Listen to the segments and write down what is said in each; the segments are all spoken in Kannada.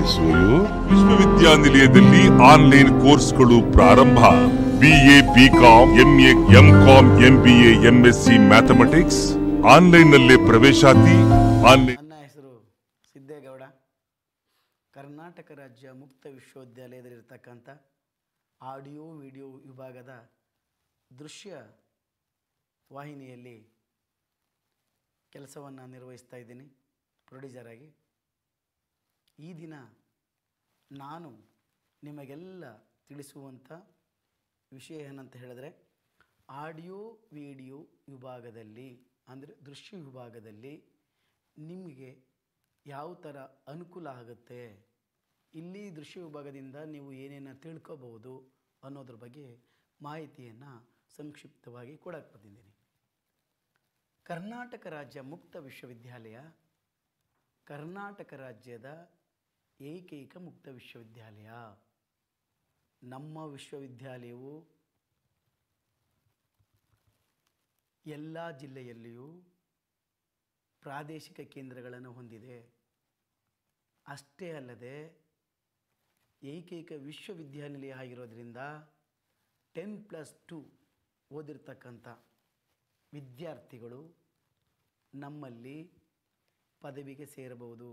ಕೆಎಸ್ಒಯು ವಿಶ್ವವಿದ್ಯಾನಿಲಯದಲ್ಲಿ ಆನ್ಲೈನ್ ಕೋರ್ಸ್ಗಳು ಪ್ರಾರಂಭ. BA, BCom, MA, MCom, MBA, MSc mathematics online ನಲ್ಲೇ ಪ್ರವೇಶಾತಿ. ನನ್ನ ಹೆಸರು ಸಿದ್ದೇಗೌಡ. ಕರ್ನಾಟಕ ರಾಜ್ಯ ಮುಕ್ತ ವಿಶ್ವವಿದ್ಯಾಲಯದಲ್ಲಿರ್ತಕ್ಕಂಥ ಆಡಿಯೋ ವಿಡಿಯೋ ವಿಭಾಗದ ದೃಶ್ಯ ವಾಹಿನಿಯಲ್ಲಿ ಕೆಲಸವನ್ನು ನಿರ್ವಹಿಸ್ತಾ ಇದ್ದೀನಿ ಪ್ರೊಡ್ಯೂಸರ್ ಆಗಿ. ಈ ದಿನ ನಾನು ನಿಮಗೆಲ್ಲ ತಿಳಿಸುವಂಥ ವಿಷಯ ಏನಂತ ಹೇಳಿದ್ರೆ, ಆಡಿಯೋ ವಿಡಿಯೋ ವಿಭಾಗದಲ್ಲಿ ಅಂದರೆ ದೃಶ್ಯ ವಿಭಾಗದಲ್ಲಿ ನಿಮಗೆ ಯಾವ ಥರ ಅನುಕೂಲ ಆಗುತ್ತೆ, ಇಲ್ಲಿ ದೃಶ್ಯ ವಿಭಾಗದಿಂದ ನೀವು ಏನೇನು ತಿಳ್ಕೋಬಹುದು ಅನ್ನೋದ್ರ ಬಗ್ಗೆ ಮಾಹಿತಿಯನ್ನು ಸಂಕ್ಷಿಪ್ತವಾಗಿ ಕೊಡಕ್ಕೆ ಬಂದಿದ್ದೀನಿ. ಕರ್ನಾಟಕ ರಾಜ್ಯ ಮುಕ್ತ ವಿಶ್ವವಿದ್ಯಾಲಯ ಕರ್ನಾಟಕ ರಾಜ್ಯದ ಏಕೈಕ ಮುಕ್ತ ವಿಶ್ವವಿದ್ಯಾಲಯ. ನಮ್ಮ ವಿಶ್ವವಿದ್ಯಾಲಯವು ಎಲ್ಲ ಜಿಲ್ಲೆಯಲ್ಲಿಯೂ ಪ್ರಾದೇಶಿಕ ಕೇಂದ್ರಗಳನ್ನು ಹೊಂದಿದೆ. ಅಷ್ಟೇ ಅಲ್ಲದೆ ಏಕೈಕ ವಿಶ್ವವಿದ್ಯಾನಿಲಯ ಆಗಿರೋದ್ರಿಂದ 10+2 ಓದಿರ್ತಕ್ಕಂಥ ವಿದ್ಯಾರ್ಥಿಗಳು ನಮ್ಮಲ್ಲಿ ಪದವಿಗೆ ಸೇರಬಹುದು.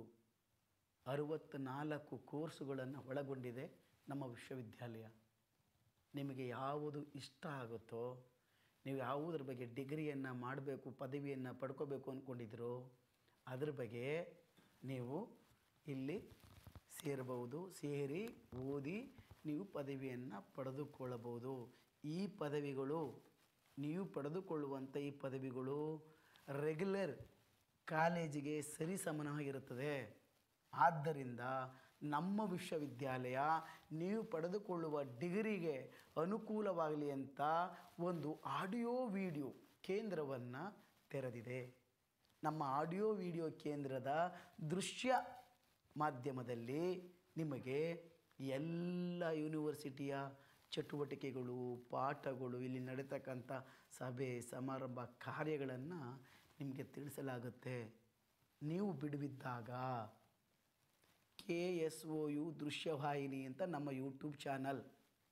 64 ಕೋರ್ಸುಗಳನ್ನು ಒಳಗೊಂಡಿದೆ ನಮ್ಮ ವಿಶ್ವವಿದ್ಯಾಲಯ. ನಿಮಗೆ ಯಾವುದು ಇಷ್ಟ ಆಗುತ್ತೋ, ನೀವು ಯಾವುದ್ರ ಬಗ್ಗೆ ಡಿಗ್ರಿಯನ್ನು ಮಾಡಬೇಕು, ಪದವಿಯನ್ನು ಪಡ್ಕೋಬೇಕು ಅಂದ್ಕೊಂಡಿದ್ದೀರೋ ಅದ್ರ ಬಗ್ಗೆ ನೀವು ಇಲ್ಲಿ ಸೇರಬಹುದು. ಸೇರಿ ಓದಿ ನೀವು ಪದವಿಯನ್ನು ಪಡೆದುಕೊಳ್ಳಬಹುದು. ಈ ಪದವಿಗಳು, ನೀವು ಪಡೆದುಕೊಳ್ಳುವಂಥ ಈ ಪದವಿಗಳು ರೆಗ್ಯುಲರ್ ಕಾಲೇಜಿಗೆ ಸರಿಸಮನಾಗಿರುತ್ತದೆ. ಆದ್ದರಿಂದ ನಮ್ಮ ವಿಶ್ವವಿದ್ಯಾಲಯ ನೀವು ಪಡೆದುಕೊಳ್ಳುವ ಡಿಗ್ರಿಗೆ ಅನುಕೂಲವಾಗಲಿ ಅಂತ ಒಂದು ಆಡಿಯೋ ವಿಡಿಯೋ ಕೇಂದ್ರವನ್ನು ತೆರೆದಿದೆ. ನಮ್ಮ ಆಡಿಯೋ ವಿಡಿಯೋ ಕೇಂದ್ರದ ದೃಶ್ಯ ಮಾಧ್ಯಮದಲ್ಲಿ ನಿಮಗೆ ಎಲ್ಲ ಯೂನಿವರ್ಸಿಟಿಯ ಚಟುವಟಿಕೆಗಳು, ಪಾಠಗಳು, ಇಲ್ಲಿ ನಡೀತಕ್ಕಂಥ ಸಭೆ ಸಮಾರಂಭ ಕಾರ್ಯಗಳನ್ನು ನಿಮಗೆ ತಿಳಿಸಲಾಗುತ್ತೆ. ನೀವು ಬಿಡುವಿದ್ದಾಗ KSOU ದೃಶ್ಯವಾಹಿನಿ ಅಂತ ನಮ್ಮ ಯೂಟ್ಯೂಬ್ ಚಾನಲ್,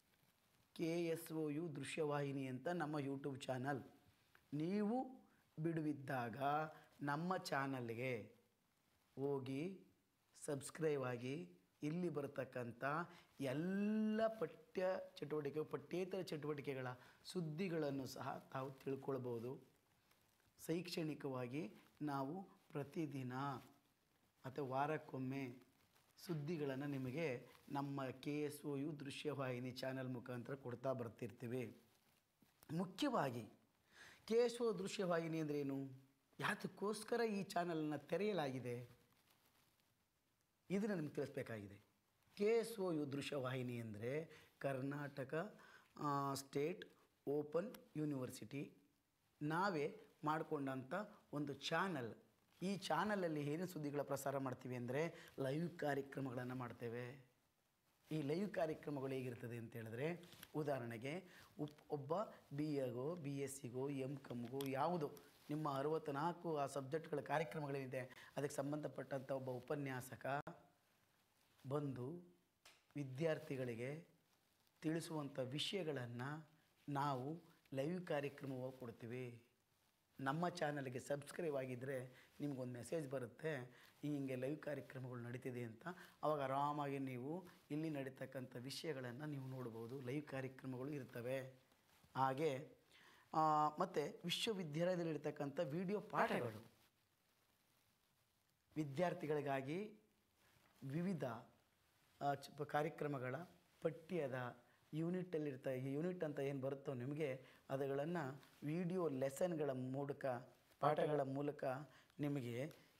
KSOU ದೃಶ್ಯವಾಹಿನಿ ಅಂತ ನಮ್ಮ ಯೂಟ್ಯೂಬ್ ಚಾನಲ್, ನೀವು ಬಿಡುವಿದ್ದಾಗ ನಮ್ಮ ಚಾನಲ್ಗೆ ಹೋಗಿ ಸಬ್ಸ್ಕ್ರೈಬ್ ಆಗಿ ಇಲ್ಲಿ ಬರತಕ್ಕಂಥ ಎಲ್ಲ ಪಠ್ಯೇತರ ಚಟುವಟಿಕೆಗಳ ಸುದ್ದಿಗಳನ್ನು ಸಹ ತಾವು ತಿಳ್ಕೊಳ್ಬೋದು. ಶೈಕ್ಷಣಿಕವಾಗಿ ನಾವು ಪ್ರತಿದಿನ ಅಥವಾ ವಾರಕ್ಕೊಮ್ಮೆ ಸುದ್ದಿಗಳನ್ನು ನಿಮಗೆ ನಮ್ಮ KSOU ದೃಶ್ಯವಾಹಿನಿ ಚಾನಲ್ ಮುಖಾಂತರ ಕೊಡ್ತಾ ಬರ್ತಿರ್ತೀವಿ. ಮುಖ್ಯವಾಗಿ KSOU ದೃಶ್ಯವಾಹಿನಿ ಅಂದ್ರೇನು, ಯಾತಕ್ಕೋಸ್ಕರ ಈ ಚಾನಲನ್ನು ತೆರೆಯಲಾಗಿದೆ, ಇದನ್ನು ನಿಮ್ಗೆ ತಿಳಿಸ್ಬೇಕಾಗಿದೆ. KSOU ದೃಶ್ಯವಾಹಿನಿ ಅಂದರೆ ಕರ್ನಾಟಕ ಸ್ಟೇಟ್ ಓಪನ್ ಯೂನಿವರ್ಸಿಟಿ ನಾವೇ ಮಾಡಿಕೊಂಡಂಥ ಒಂದು ಚಾನಲ್. ಈ ಚಾನಲಲ್ಲಿ ಏನು ಸುದ್ದಿಗಳ ಪ್ರಸಾರ ಮಾಡ್ತೀವಿ ಅಂದರೆ ಲೈವ್ ಕಾರ್ಯಕ್ರಮಗಳನ್ನು ಮಾಡ್ತೇವೆ. ಈ ಲೈವ್ ಕಾರ್ಯಕ್ರಮಗಳು ಹೇಗಿರ್ತದೆ ಅಂತ ಹೇಳಿದ್ರೆ, ಉದಾಹರಣೆಗೆ ಒಬ್ಬ BAಗೋ BScಗೋ MComಗೋ ಯಾವುದೋ ನಿಮ್ಮ 64 ಆ ಸಬ್ಜೆಕ್ಟ್ಗಳ ಕಾರ್ಯಕ್ರಮಗಳೇನಿದೆ ಅದಕ್ಕೆ ಸಂಬಂಧಪಟ್ಟಂಥ ಒಬ್ಬ ಉಪನ್ಯಾಸಕ ಬಂದು ವಿದ್ಯಾರ್ಥಿಗಳಿಗೆ ತಿಳಿಸುವಂಥ ವಿಷಯಗಳನ್ನು ನಾವು ಲೈವ್ ಕಾರ್ಯಕ್ರಮವಾಗಿ ಕೊಡ್ತೀವಿ. ನಮ್ಮ ಚಾನಲ್ಗೆ ಸಬ್ಸ್ಕ್ರೈಬ್ ಆಗಿದ್ದರೆ ನಿಮಗೊಂದು ಮೆಸೇಜ್ ಬರುತ್ತೆ, ಹೀಗೆ ಲೈವ್ ಕಾರ್ಯಕ್ರಮಗಳು ನಡೀತಿದೆ ಅಂತ. ಆವಾಗ ಆರಾಮಾಗಿ ನೀವು ಇಲ್ಲಿ ನಡೀತಕ್ಕಂಥ ವಿಷಯಗಳನ್ನು ನೀವು ನೋಡ್ಬೋದು. ಲೈವ್ ಕಾರ್ಯಕ್ರಮಗಳು ಇರ್ತವೆ. ಹಾಗೆ ಮತ್ತು ವಿಶ್ವವಿದ್ಯಾಲಯದಲ್ಲಿರ್ತಕ್ಕಂಥ ವಿಡಿಯೋ ಪಾಠಗಳು ವಿದ್ಯಾರ್ಥಿಗಳಿಗಾಗಿ ವಿವಿಧ ಕಾರ್ಯಕ್ರಮಗಳ ಪಠ್ಯದ ಯೂನಿಟ್ ಅಂತ ಏನು ಬರುತ್ತೋ ನಿಮಗೆ ಅವುಗಳನ್ನು ವಿಡಿಯೋ ಲೆಸನ್ಗಳ ಮೂಲಕ, ಪಾಠಗಳ ಮೂಲಕ ನಿಮಗೆ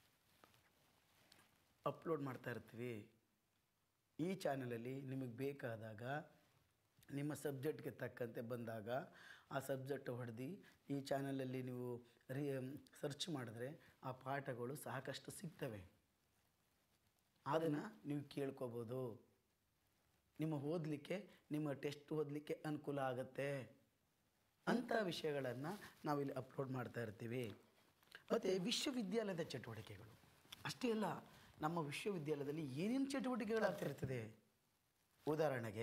ಅಪ್ಲೋಡ್ ಮಾಡ್ತಾ ಇರ್ತೀವಿ. ಈ ಚಾನಲಲ್ಲಿ ನಿಮಗೆ ಬೇಕಾದಾಗ ನಿಮ್ಮ ಸಬ್ಜೆಕ್ಟ್ಗೆ ತಕ್ಕಂತೆ ಬಂದಾಗ ಆ ಸಬ್ಜೆಕ್ಟ್ ಹೊಡೆದು ಈ ಚಾನಲಲ್ಲಿ ನೀವು ಸರ್ಚ್ ಮಾಡಿದ್ರೆ ಆ ಪಾಠಗಳು ಸಾಕಷ್ಟು ಸಿಗ್ತವೆ. ಅದನ್ನು ನೀವು ಕೇಳ್ಕೋಬೋದು. ನಿಮ್ಮ ಓದಲಿಕ್ಕೆ, ನಿಮ್ಮ ಟೆಸ್ಟ್ ಓದಲಿಕ್ಕೆ ಅನುಕೂಲ ಆಗುತ್ತೆ. ಅಂಥ ವಿಷಯಗಳನ್ನು ನಾವಿಲ್ಲಿ ಅಪ್ಲೋಡ್ ಮಾಡ್ತಾ ಇರ್ತೀವಿ. ಮತ್ತು ವಿಶ್ವವಿದ್ಯಾಲಯದ ಚಟುವಟಿಕೆಗಳು ಅಷ್ಟೇ ಅಲ್ಲ, ನಮ್ಮ ವಿಶ್ವವಿದ್ಯಾಲಯದಲ್ಲಿ ಏನೇನು ಚಟುವಟಿಕೆಗಳಾಗ್ತಿರ್ತದೆ. ಉದಾಹರಣೆಗೆ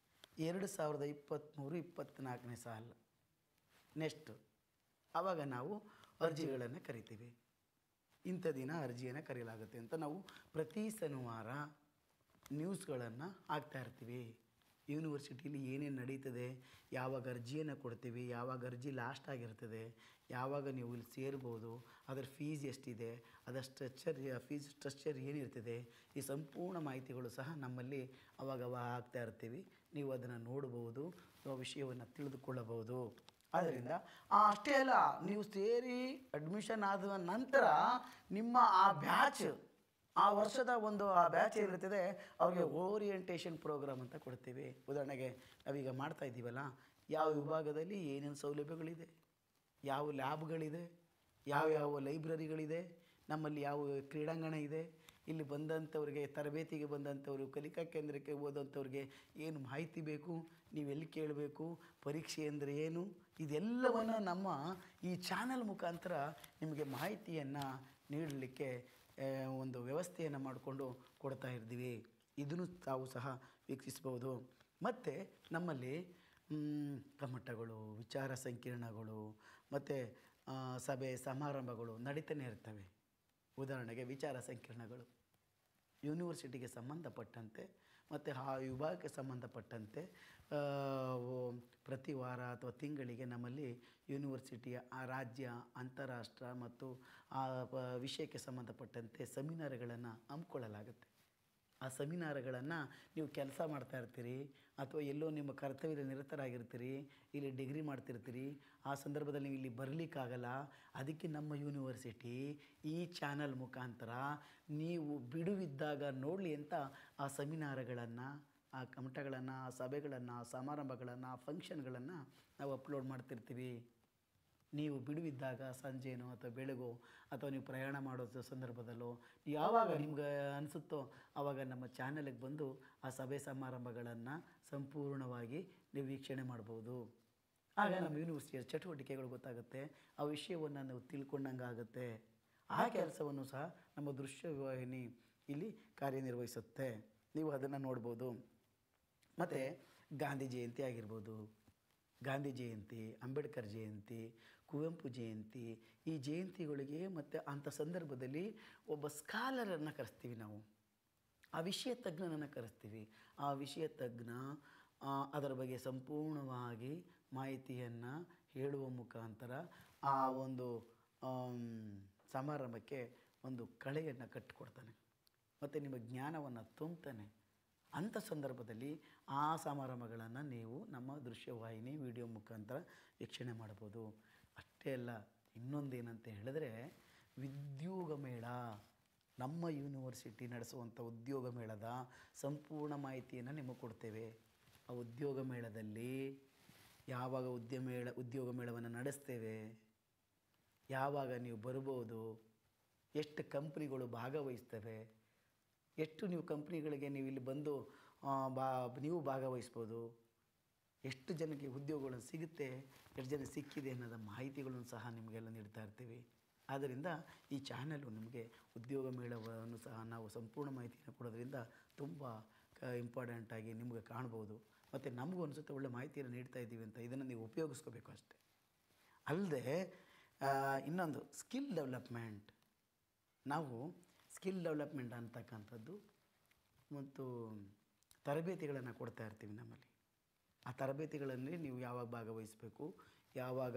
2023-24ನೇ ಸಾಲು ನೆಕ್ಸ್ಟು ಆವಾಗ ನಾವು ಅರ್ಜಿಗಳನ್ನು ಕರಿತೀವಿ. ಇಂಥ ದಿನ ಅರ್ಜಿಯನ್ನು ಕರೆಯಲಾಗುತ್ತೆ ಅಂತ ನಾವು ಪ್ರತಿ ಶನಿವಾರ ನ್ಯೂಸ್ಗಳನ್ನು ಹಾಕ್ತಾ ಇರ್ತೀವಿ. ಯೂನಿವರ್ಸಿಟಿಲಿ ಏನೇನು ನಡೀತದೆ, ಯಾವಾಗ ಅರ್ಜಿಯನ್ನು ಕೊಡ್ತೀವಿ, ಯಾವಾಗ ಅರ್ಜಿ ಲಾಸ್ಟ್ ಆಗಿರ್ತದೆ, ಯಾವಾಗ ನೀವು ಇಲ್ಲಿ ಸೇರ್ಬೋದು, ಅದರ ಫೀಸ್ ಎಷ್ಟಿದೆ, ಅದರ ಫೀಸ್ ಸ್ಟ್ರಕ್ಚರ್ ಏನಿರ್ತದೆ, ಈ ಸಂಪೂರ್ಣ ಮಾಹಿತಿಗಳು ಸಹ ನಮ್ಮಲ್ಲಿ ಅವಾಗ ಹಾಕ್ತಾ ಇರ್ತೀವಿ. ನೀವು ಅದನ್ನು ನೋಡ್ಬೋದು, ವಿಷಯವನ್ನು ತಿಳಿದುಕೊಳ್ಳಬಹುದು. ಆದ್ದರಿಂದ ಅಷ್ಟೇ ಅಲ್ಲ, ನೀವು ಸೇರಿ ಅಡ್ಮಿಷನ್ ಆದ ನಂತರ ನಿಮ್ಮ ಆ ಬ್ಯಾಚ್, ಆ ವರ್ಷದ ಆ ಬ್ಯಾಚ್ ಏನಿರ್ತದೆ ಅವ್ರಿಗೆ ಓರಿಯೆಂಟೇಷನ್ ಪ್ರೋಗ್ರಾಮ್ ಅಂತ ಕೊಡ್ತೀವಿ. ಉದಾಹರಣೆಗೆ ನಾವೀಗ ಮಾಡ್ತಾ ಇದ್ದೀವಲ್ಲ, ಯಾವ ವಿಭಾಗದಲ್ಲಿ ಏನೇನು ಸೌಲಭ್ಯಗಳಿದೆ, ಯಾವ ಲ್ಯಾಬ್ಗಳಿದೆ, ಯಾವ ಲೈಬ್ರರಿಗಳಿದೆ, ನಮ್ಮಲ್ಲಿ ಯಾವ ಕ್ರೀಡಾಂಗಣ ಇದೆ, ಇಲ್ಲಿ ಬಂದಂಥವ್ರಿಗೆ ತರಬೇತಿಗೆ ಬಂದಂಥವ್ರು, ಕಲಿಕಾ ಕೇಂದ್ರಕ್ಕೆ ಹೋದಂಥವ್ರಿಗೆ ಏನು ಮಾಹಿತಿ ಬೇಕು, ನೀವೆಲ್ಲಿ ಕೇಳಬೇಕು, ಪರೀಕ್ಷೆ ಅಂದರೆ ಏನು, ಇದೆಲ್ಲವನ್ನು ನಮ್ಮ ಈ ಚಾನಲ್ ಮುಖಾಂತರ ನಿಮಗೆ ಮಾಹಿತಿಯನ್ನು ನೀಡಲಿಕ್ಕೆ ಒಂದು ವ್ಯವಸ್ಥೆಯನ್ನು ಮಾಡಿಕೊಂಡು ಕೊಡ್ತಾ ಇದ್ದೀವಿ. ಇದನ್ನು ತಾವು ಸಹ ವೀಕ್ಷಿಸ್ಬೋದು. ಮತ್ತು ನಮ್ಮಲ್ಲಿ ಕಮ್ಮಟಗಳು, ವಿಚಾರ ಸಂಕಿರಣಗಳು ಮತ್ತು ಸಭೆ ಸಮಾರಂಭಗಳು ನಡೀತಾನೆ ಇರ್ತವೆ. ಉದಾಹರಣೆಗೆ ವಿಚಾರ ಸಂಕಿರಣಗಳು ಯೂನಿವರ್ಸಿಟಿಗೆ ಸಂಬಂಧಪಟ್ಟಂತೆ ಮತ್ತು ಆ ವಿಭಾಗಕ್ಕೆ ಸಂಬಂಧಪಟ್ಟಂತೆ ಪ್ರತಿ ವಾರ ಅಥವಾ ತಿಂಗಳಿಗೆ ನಮ್ಮಲ್ಲಿ ಯೂನಿವರ್ಸಿಟಿಯ ಆ ರಾಜ್ಯ, ಅಂತಾರಾಷ್ಟ್ರ ಮತ್ತು ಆ ವಿಷಯಕ್ಕೆ ಸಂಬಂಧಪಟ್ಟಂತೆ ಸೆಮಿನಾರ್ಗಳನ್ನು ಹಮ್ಮಿಕೊಳ್ಳಲಾಗುತ್ತೆ. ಆ ಸೆಮಿನಾರ್ಗಳನ್ನು ನೀವು ಕೆಲಸ ಮಾಡ್ತಾ ಇರ್ತೀರಿ ಅಥವಾ ಎಲ್ಲೋ ನಿಮ್ಮ ಕರ್ತವ್ಯದಲ್ಲಿ ನಿರತರಾಗಿರ್ತೀರಿ, ಇಲ್ಲಿ ಡಿಗ್ರಿ ಮಾಡ್ತಿರ್ತೀರಿ, ಆ ಸಂದರ್ಭದಲ್ಲಿ ನೀವು ಇಲ್ಲಿ ಬರಲಿಕ್ಕಾಗಲ್ಲ. ಅದಕ್ಕೆ ನಮ್ಮ ಯೂನಿವರ್ಸಿಟಿ ಈ ಚಾನಲ್ ಮುಖಾಂತರ ನೀವು ಬಿಡುವಿದ್ದಾಗ ನೋಡಲಿ ಅಂತ ಆ ಸೆಮಿನಾರ್ಗಳನ್ನು, ಆ ಕಮಟಗಳನ್ನು, ಆ ಸಭೆಗಳನ್ನು, ಆ ಸಮಾರಂಭಗಳನ್ನು, ಆ ಫಂಕ್ಷನ್ಗಳನ್ನು ನಾವು ಅಪ್ಲೋಡ್ ಮಾಡ್ತಿರ್ತೀವಿ. ನೀವು ಬಿಡುವಿದ್ದಾಗ ಸಂಜೆನೋ ಅಥವಾ ಬೆಳಗೋ ಅಥವಾ ನೀವು ಪ್ರಯಾಣ ಮಾಡೋ ಸಂದರ್ಭದಲ್ಲೋ ಯಾವಾಗ ನಿಮ್ಗೆ ಅನಿಸುತ್ತೋ ಆವಾಗ ನಮ್ಮ ಚಾನಲ್ಗೆ ಬಂದು ಆ ಸಭೆ ಸಮಾರಂಭಗಳನ್ನು ಸಂಪೂರ್ಣವಾಗಿ ನೀವು ವೀಕ್ಷಣೆ ಮಾಡ್ಬೋದು. ಆಗ ನಮ್ಮ ಯೂನಿವರ್ಸಿಟಿಯ ಚಟುವಟಿಕೆಗಳು ಗೊತ್ತಾಗುತ್ತೆ, ಆ ವಿಷಯವನ್ನು ನಾವು ತಿಳ್ಕೊಂಡಂಗೆ ಆಗುತ್ತೆ. ಆ ಕೆಲಸವನ್ನು ಸಹ ನಮ್ಮ ದೃಶ್ಯವಾಹಿನಿ ಇಲ್ಲಿ ಕಾರ್ಯನಿರ್ವಹಿಸುತ್ತೆ. ನೀವು ಅದನ್ನು ನೋಡ್ಬೋದು. ಮತ್ತು ಗಾಂಧಿ ಜಯಂತಿ ಆಗಿರ್ಬೋದು, ಗಾಂಧಿ ಜಯಂತಿ, ಅಂಬೇಡ್ಕರ್ ಜಯಂತಿ, ಕುವೆಂಪು ಜಯಂತಿ, ಈ ಜಯಂತಿಗಳಿಗೆ ಮತ್ತು ಅಂಥ ಸಂದರ್ಭದಲ್ಲಿ ಒಬ್ಬ ಸ್ಕಾಲರನ್ನು ಕರೆಸ್ತೀವಿ ನಾವು, ಆ ವಿಷಯ ತಜ್ಞನನ್ನು ಕರೆಸ್ತೀವಿ. ಆ ವಿಷಯ ತಜ್ಞ ಅದರ ಬಗ್ಗೆ ಸಂಪೂರ್ಣವಾಗಿ ಮಾಹಿತಿಯನ್ನು ಹೇಳುವ ಮುಖಾಂತರ ಆ ಒಂದು ಸಮಾರಂಭಕ್ಕೆ ಒಂದು ಕಳೆಯನ್ನು ಕಟ್ಟಿಕೊಡ್ತಾನೆ ಮತ್ತು ನಿಮ್ಮ ಜ್ಞಾನವನ್ನು ತುಂಬ್ತಾನೆ. ಅಂಥ ಸಂದರ್ಭದಲ್ಲಿ ಆ ಸಮಾರಂಭಗಳನ್ನು ನೀವು ನಮ್ಮ ದೃಶ್ಯವಾಹಿನಿ ವಿಡಿಯೋ ಮುಖಾಂತರ ವೀಕ್ಷಣೆ ಮಾಡ್ಬೋದು. ಅಷ್ಟೇ ಅಲ್ಲ, ಇನ್ನೊಂದೇನಂತ ಹೇಳಿದ್ರೆ ಉದ್ಯೋಗ ಮೇಳ, ನಮ್ಮ ಯೂನಿವರ್ಸಿಟಿ ನಡೆಸುವಂಥ ಉದ್ಯೋಗ ಮೇಳದ ಸಂಪೂರ್ಣ ಮಾಹಿತಿಯನ್ನು ನಿಮಗೆ ಕೊಡ್ತೇವೆ. ಆ ಉದ್ಯೋಗ ಮೇಳದಲ್ಲಿ ಯಾವಾಗ ಉದ್ಯೋಗ ಮೇಳವನ್ನು ನಡೆಸ್ತೇವೆ, ಯಾವಾಗ ನೀವು ಬರ್ಬೋದು, ಎಷ್ಟು ಕಂಪ್ನಿಗಳು ಭಾಗವಹಿಸ್ತವೆ, ಎಷ್ಟು ನೀವು ಕಂಪ್ನಿಗಳಿಗೆ ನೀವು ಇಲ್ಲಿ ಬಂದು ನೀವು ಭಾಗವಹಿಸ್ಬೋದು, ಎಷ್ಟು ಜನಕ್ಕೆ ಉದ್ಯೋಗಗಳು ಸಿಗುತ್ತೆ, ಎಷ್ಟು ಜನ ಸಿಕ್ಕಿದೆ ಅನ್ನೋದ ಮಾಹಿತಿಗಳನ್ನು ಸಹ ನಿಮಗೆಲ್ಲ ನೀಡ್ತಾ ಇರ್ತೀವಿ. ಆದ್ದರಿಂದ ಈ ಚಾನಲು ನಿಮಗೆ ಉದ್ಯೋಗ ಮೇಳವನ್ನು ಸಹ ನಾವು ಸಂಪೂರ್ಣ ಮಾಹಿತಿಯನ್ನು ಕೊಡೋದ್ರಿಂದ ತುಂಬ ಇಂಪಾರ್ಟೆಂಟಾಗಿ ನಿಮಗೆ ಕಾಣ್ಬೋದು. ಮತ್ತು ನಮಗೂ ಅನಿಸುತ್ತೆ ಒಳ್ಳೆ ಮಾಹಿತಿಯನ್ನು ನೀಡ್ತಾ ಇದ್ದೀವಿ ಅಂತ. ಇದನ್ನು ನೀವು ಉಪಯೋಗಿಸ್ಕೋಬೇಕು ಅಷ್ಟೆ. ಅಲ್ಲದೆ ಇನ್ನೊಂದು ಸ್ಕಿಲ್ ಡೆವಲಪ್ಮೆಂಟ್, ನಾವು ಸ್ಕಿಲ್ ಡೆವಲಪ್ಮೆಂಟ್ ಅಂತಕ್ಕಂಥದ್ದು ಮತ್ತು ತರಬೇತಿಗಳನ್ನು ಕೊಡ್ತಾ ಇರ್ತೀವಿ ನಮ್ಮಲ್ಲಿ. ಆ ತರಬೇತಿಗಳಲ್ಲಿ ನೀವು ಯಾವಾಗ ಭಾಗವಹಿಸಬೇಕು, ಯಾವಾಗ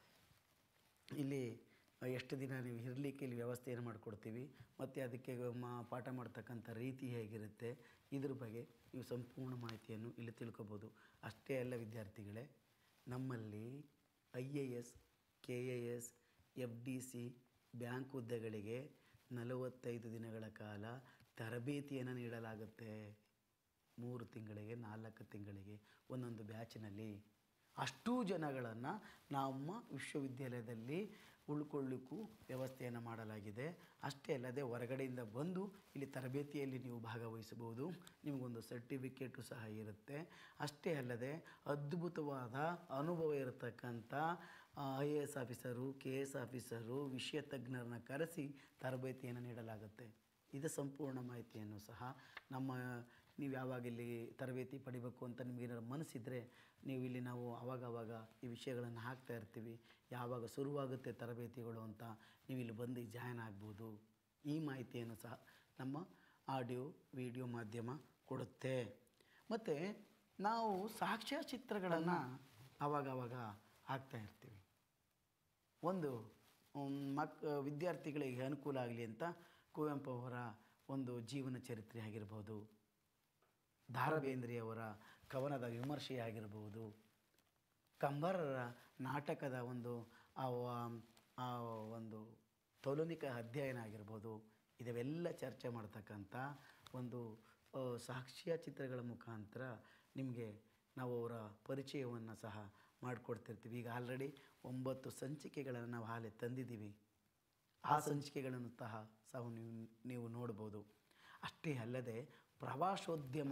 ಇಲ್ಲಿ ಎಷ್ಟು ದಿನ ನೀವು ಇರಲಿಕ್ಕೆ ಇಲ್ಲಿ ವ್ಯವಸ್ಥೆಯನ್ನು ಮಾಡಿಕೊಡ್ತೀವಿ, ಮತ್ತು ಅದಕ್ಕೆ ಪಾಠ ಮಾಡ್ತಕ್ಕಂಥ ರೀತಿ ಹೇಗಿರುತ್ತೆ, ಇದ್ರ ಬಗ್ಗೆ ನೀವು ಸಂಪೂರ್ಣ ಮಾಹಿತಿಯನ್ನು ಇಲ್ಲಿ ತಿಳ್ಕೊಬೋದು. ಅಷ್ಟೇ ಅಲ್ಲ ವಿದ್ಯಾರ್ಥಿಗಳೇ, ನಮ್ಮಲ್ಲಿ IAS, KAS, FDC ಬ್ಯಾಂಕ್ ಹುದ್ದೆಗಳಿಗೆ 45 ದಿನಗಳ ಕಾಲ ತರಬೇತಿಯನ್ನು ನೀಡಲಾಗುತ್ತೆ. 3 ತಿಂಗಳಿಗೆ, 4 ತಿಂಗಳಿಗೆ ಒಂದೊಂದು ಬ್ಯಾಚಿನಲ್ಲಿ. ಅಷ್ಟೂ ಜನಗಳನ್ನು ನಮ್ಮ ವಿಶ್ವವಿದ್ಯಾಲಯದಲ್ಲಿ ಉಳ್ಕೊಳ್ಳಿಕ್ಕೂ ವ್ಯವಸ್ಥೆಯನ್ನು ಮಾಡಲಾಗಿದೆ. ಅಷ್ಟೇ ಅಲ್ಲದೆ ಹೊರಗಡೆಯಿಂದ ಬಂದು ಇಲ್ಲಿ ತರಬೇತಿಯಲ್ಲಿ ನೀವು ಭಾಗವಹಿಸಬಹುದು. ನಿಮಗೊಂದು ಸರ್ಟಿಫಿಕೇಟು ಸಹ ಇರುತ್ತೆ. ಅಷ್ಟೇ ಅಲ್ಲದೆ ಅದ್ಭುತವಾದ ಅನುಭವ ಇರತಕ್ಕಂಥ IAS ಆಫೀಸರು, KS ಆಫೀಸರು, ವಿಷಯ ತಜ್ಞರನ್ನ ಕರೆಸಿ ತರಬೇತಿಯನ್ನು ನೀಡಲಾಗುತ್ತೆ. ಇದು ಸಂಪೂರ್ಣ ಮಾಹಿತಿಯನ್ನು ಸಹ ನಮ್ಮ ನೀವು ಯಾವಾಗ ಇಲ್ಲಿ ತರಬೇತಿ ಪಡಿಬೇಕು ಅಂತ ನಿಮಗೇನಾದ್ರು ಮನಸ್ಸಿದ್ರೆ ನೀವು ಇಲ್ಲಿ ನಾವು ಆವಾಗ ಈ ವಿಷಯಗಳನ್ನು ಹಾಕ್ತಾ ಇರ್ತೀವಿ. ಯಾವಾಗ ಶುರುವಾಗುತ್ತೆ ತರಬೇತಿಗಳು ಅಂತ ನೀವು ಇಲ್ಲಿ ಬಂದು ಜಾಯ್ನ್ ಆಗ್ಬೋದು. ಈ ಮಾಹಿತಿಯನ್ನು ಸಹ ನಮ್ಮ ಆಡಿಯೋ ವಿಡಿಯೋ ಮಾಧ್ಯಮ ಕೊಡುತ್ತೆ. ಮತ್ತು ನಾವು ಸಾಕ್ಷ್ಯಚಿತ್ರಗಳನ್ನು ಆವಾಗ ಹಾಕ್ತಾ ಇರ್ತೀವಿ. ಒಂದು ವಿದ್ಯಾರ್ಥಿಗಳಿಗೆ ಅನುಕೂಲ ಆಗಲಿ ಅಂತ ಕುವೆಂಪು ಅವರ ಒಂದು ಜೀವನ ಚರಿತ್ರೆ ಆಗಿರ್ಬೋದು, ದ ರಾ ಬೇಂದ್ರೆಯವರ ಕವನದ ವಿಮರ್ಶೆ ಆಗಿರ್ಬೋದು, ಕಂಬಾರರ ನಾಟಕದ ಒಂದು ಒಂದು ತೌಲನಿಕ ಅಧ್ಯಯನ ಆಗಿರ್ಬೋದು, ಇದವೆಲ್ಲ ಚರ್ಚೆ ಮಾಡ್ತಕ್ಕಂಥ ಒಂದು ಸಾಕ್ಷ್ಯಚಿತ್ರಗಳ ಮುಖಾಂತರ ನಿಮಗೆ ನಾವು ಅವರ ಪರಿಚಯವನ್ನು ಸಹ ಮಾಡಿಕೊಡ್ತಿರ್ತೀವಿ. ಈಗ ಆಲ್ರೆಡಿ 9 ಸಂಚಿಕೆಗಳನ್ನು ನಾವು ಹಾಲೆ ತಂದಿದ್ದೀವಿ. ಆ ಸಂಚಿಕೆಗಳನ್ನು ಸಹ ನೀವು ನೋಡ್ಬೋದು. ಅಷ್ಟೇ ಅಲ್ಲದೆ ಪ್ರವಾಸೋದ್ಯಮ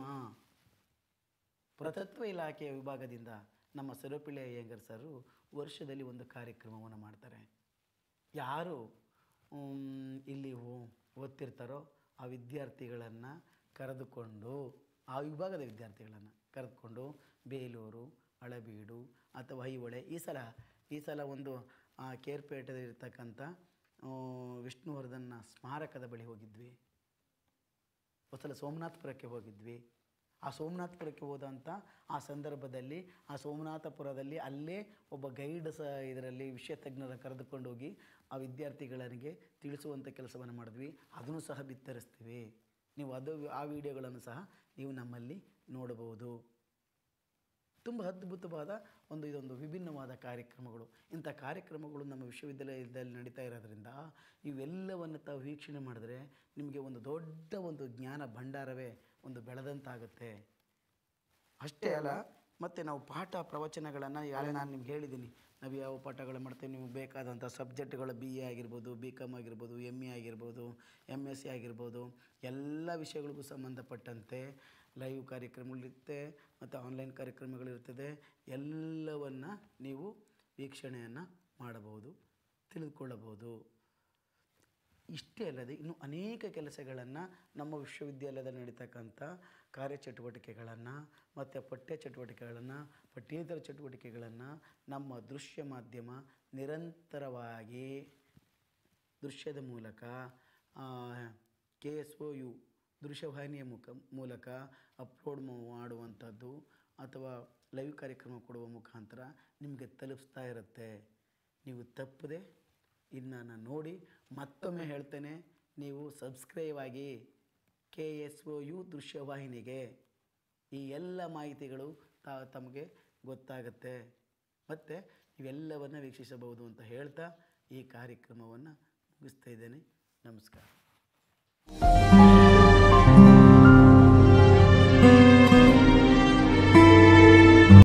ಪುರಾತತ್ವ ಇಲಾಖೆಯ ವಿಭಾಗದಿಂದ ನಮ್ಮ ಸರ್ವಪಳ್ಳಿ ಅಯ್ಯಂಗಾರ್ ಸರು ವರ್ಷದಲ್ಲಿ ಒಂದು ಕಾರ್ಯಕ್ರಮವನ್ನು ಮಾಡ್ತಾರೆ. ಯಾರು ಇಲ್ಲಿ ಓದ್ತಿರ್ತಾರೋ ಆ ವಿದ್ಯಾರ್ಥಿಗಳನ್ನು ಕರೆದುಕೊಂಡು, ಆ ವಿಭಾಗದ ವಿದ್ಯಾರ್ಥಿಗಳನ್ನು ಕರೆದುಕೊಂಡು ಬೇಲೂರು, ಹಳೇಬೀಡು ಅಥವಾ ಐಹೊಳೆ, ಈ ಸಲ ಒಂದು ಕೇರ್ಪೇಟೆಯಲ್ಲಿರ್ತಕ್ಕಂಥ ವಿಷ್ಣುವರ್ಧನ್ನ ಸ್ಮಾರಕದ ಬಳಿ ಹೋಗಿದ್ವಿ. ಒಂದ್ಸಲ ಸೋಮನಾಥಪುರಕ್ಕೆ ಹೋಗಿದ್ವಿ. ಆ ಸೋಮನಾಥಪುರಕ್ಕೆ ಹೋದಂಥ ಆ ಸಂದರ್ಭದಲ್ಲಿ ಆ ಸೋಮನಾಥಪುರದಲ್ಲಿ ಅಲ್ಲೇ ಒಬ್ಬ ಗೈಡ್ ಇದರಲ್ಲಿ ವಿಷಯ ತಜ್ಞರ ಕರೆದುಕೊಂಡು ಹೋಗಿ ಆ ವಿದ್ಯಾರ್ಥಿಗಳಿಗೆ ತಿಳಿಸುವಂಥ ಕೆಲಸವನ್ನು ಮಾಡಿದ್ವಿ. ಅದನ್ನು ಸಹ ಬಿತ್ತರಿಸ್ತೀವಿ. ನೀವು ಆ ವಿಡಿಯೋಗಳನ್ನು ಸಹ ನೀವು ನಮ್ಮಲ್ಲಿ ನೋಡಬಹುದು. ತುಂಬ ಅದ್ಭುತವಾದ ಇದೊಂದು ವಿಭಿನ್ನವಾದ ಕಾರ್ಯಕ್ರಮಗಳು. ಇಂಥ ಕಾರ್ಯಕ್ರಮಗಳು ನಮ್ಮ ವಿಶ್ವವಿದ್ಯಾಲಯದಲ್ಲಿ ನಡೀತಾ ಇರೋದ್ರಿಂದ ಇವೆಲ್ಲವನ್ನು ತಾವು ವೀಕ್ಷಣೆ ಮಾಡಿದ್ರೆ ನಿಮಗೆ ಒಂದು ದೊಡ್ಡ ಜ್ಞಾನ ಭಂಡಾರವೇ ಬೆಳೆದಂತಾಗುತ್ತೆ. ಅಷ್ಟೇ ಅಲ್ಲ, ಮತ್ತು ನಾವು ಪಾಠ ಪ್ರವಚನಗಳನ್ನು ಈಗಾಗಲೇ ನಾನು ನಿಮ್ಗೆ ಹೇಳಿದ್ದೀನಿ. ನಾವು ಯಾವ ಪಾಠಗಳು ಮಾಡ್ತೇವೆ, ನಿಮಗೆ ಬೇಕಾದಂಥ ಸಬ್ಜೆಕ್ಟ್ಗಳು BA ಆಗಿರ್ಬೋದು, BCom ಆಗಿರ್ಬೋದು, MA ಆಗಿರ್ಬೋದು, MSc ಆಗಿರ್ಬೋದು, ಎಲ್ಲ ವಿಷಯಗಳಿಗೂ ಸಂಬಂಧಪಟ್ಟಂತೆ ಲೈವ್ ಕಾರ್ಯಕ್ರಮಗಳಿರುತ್ತೆ ಮತ್ತು ಆನ್ಲೈನ್ ಕಾರ್ಯಕ್ರಮಗಳಿರ್ತದೆ. ಎಲ್ಲವನ್ನು ನೀವು ವೀಕ್ಷಣೆಯನ್ನು ಮಾಡಬಹುದು, ತಿಳಿದುಕೊಳ್ಳಬಹುದು. ಇಷ್ಟೇ ಅಲ್ಲದೆ ಇನ್ನೂ ಅನೇಕ ಕೆಲಸಗಳನ್ನು ನಮ್ಮ ವಿಶ್ವವಿದ್ಯಾಲಯದಲ್ಲಿ ನಡೀತಕ್ಕಂಥ ಕಾರ್ಯಚಟುವಟಿಕೆಗಳನ್ನು ಮತ್ತು ಪಠ್ಯ ಚಟುವಟಿಕೆಗಳನ್ನು, ಪಠ್ಯೇತರ ಚಟುವಟಿಕೆಗಳನ್ನು ನಮ್ಮ ದೃಶ್ಯ ಮಾಧ್ಯಮ ನಿರಂತರವಾಗಿ ದೃಶ್ಯದ ಮೂಲಕ KSOU ದೃಶ್ಯವಾಹಿನಿಯ ಮೂಲಕ ಅಪ್ಲೋಡ್ ಮಾಡುವಂಥದ್ದು ಅಥವಾ ಲೈವ್ ಕಾರ್ಯಕ್ರಮ ಕೊಡುವ ಮುಖಾಂತರ ನಿಮಗೆ ತಲುಪಿಸ್ತಾ ಇರುತ್ತೆ. ನೀವು ತಪ್ಪದೆ ಇದನ್ನು ನೋಡಿ, ಮತ್ತೊಮ್ಮೆ ಹೇಳ್ತೇನೆ, ನೀವು ಸಬ್ಸ್ಕ್ರೈಬ್ ಆಗಿ KSOU ದೃಶ್ಯವಾಹಿನಿಗೆ. ಈ ಎಲ್ಲ ಮಾಹಿತಿಗಳು ತಮಗೆ ಗೊತ್ತಾಗುತ್ತೆ ಮತ್ತು ಇವೆಲ್ಲವನ್ನು ವೀಕ್ಷಿಸಬಹುದು ಅಂತ ಹೇಳ್ತಾ ಈ ಕಾರ್ಯಕ್ರಮವನ್ನು ಮುಗಿಸ್ತಾ ಇದ್ದೇನೆ. ನಮಸ್ಕಾರ.